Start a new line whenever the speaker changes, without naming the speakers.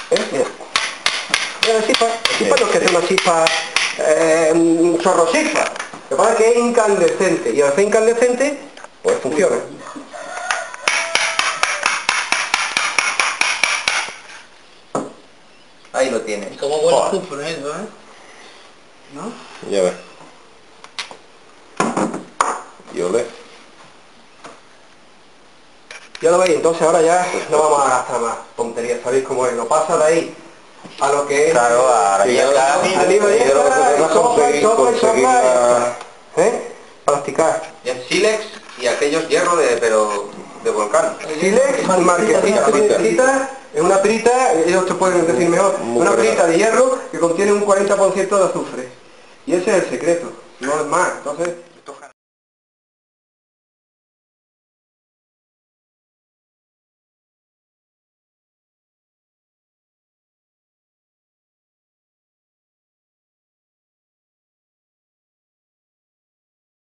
Mira. Mira la chispa no es que sea una chispa, un chorro chispa. Lo que pasa es que es incandescente, y al ser incandescente, pues funciona.
Ahí lo tienes.
¿Y cómo huele el azufre eso, ¿No?
Ya ves. Y ole.
Ya lo veis, entonces ahora ya no vamos a gastar más tonterías, sabéis cómo es, lo pasa de ahí a lo que es...
Claro, ahora
sí,
ya está.
Plasticar.
Y el sílex y aquellos hierros pero de volcán.
Sílex, marquesita, es una pirita, ellos te pueden decir mejor, una pirita de hierro que contiene un 40% de azufre. Y ese es el secreto, no es más. Entonces